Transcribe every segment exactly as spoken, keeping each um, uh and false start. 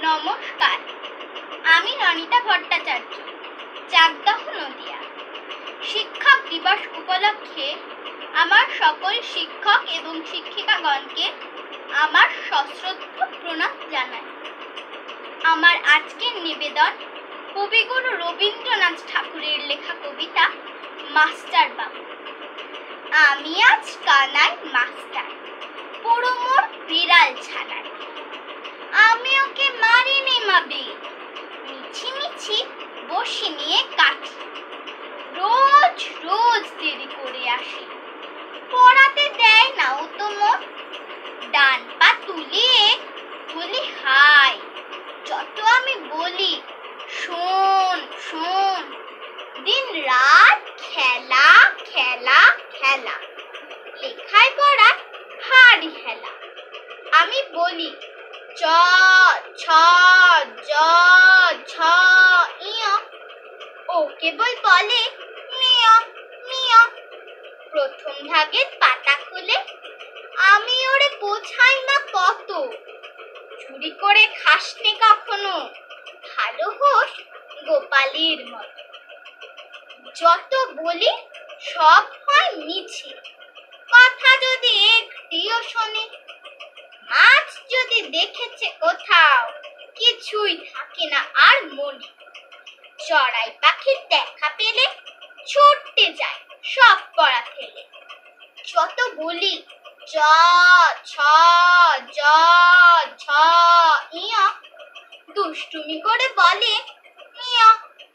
নমস্কার, আমি রনিতা ভট্টাচার্য, চাকদহ নদিয়া। শিক্ষক দিবস উপলক্ষে আমার সকল শিক্ষক এবং শিক্ষিকাগণকে আমার সশ্রদ্ধ প্রণাম জানাই। আমার আজকের নিবেদন কবিগুরু রবীন্দ্রনাথ ঠাকুরের লেখা কবিতা মাস্টার বাবু। আমি আজ কানাই মাস্টার, পুরো মোর বিড়াল ছানায়। আমি ওকে মারি নেমাবে, মিছি মিছি বসি নিয়ে কাটি। রোজ রোজ দেরি করে আসি, পড়াতে দেয় না ও তো মোর। ডান পা তুলিয়ে বলি হাই, যত আমি বলি শোন শোন। দিন রাত খেলা খেলা খেলা, লেখায় পড়া হাড়ি হেলা। আমি বলি চ ছ জ ঝ ইয়, ও কেবল বলে মিয় মিয়। প্রথম ভাগের পাতা খুলে আমি ওরে বোঝাই না কত। চুরি করে খাসনি কখনো, ভালো হোস গোপালের মতো। যত বলি সব হয় মিছে, কথা যদি একটিও শোনে। মাছ যদি দেখেছে কোথাও, কিছুই থাকে না আর মনে। চড়াই পাখির দেখা পেলে ছুটতে যায় সব পড়া ফেলে। যত বলি চ ছ জ ঝ ইয়, দুষ্টুমি করে বলে মিয়।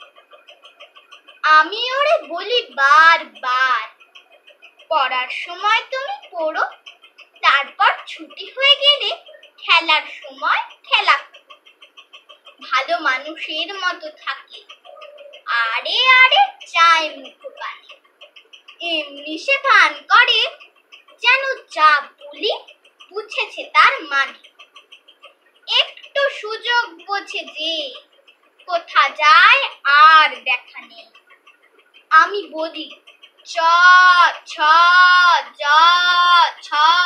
আমি ওরে বলি বারবার, পড়ার সময় তুমি পড়ো, তারপর ছুটি হয়ে গেলে খেলার সময় খেলা। ভালো মানুষের মতো থাকে, আরে আরে চায় মুখ পানে। এমনি সে ভান করে যেন যা বলি বুঝেছে তার মানে। একটু সুযোগ বোঝে যে, কোথা যায় আর দেখা নেই। আমি বলি চ ছ জ ছ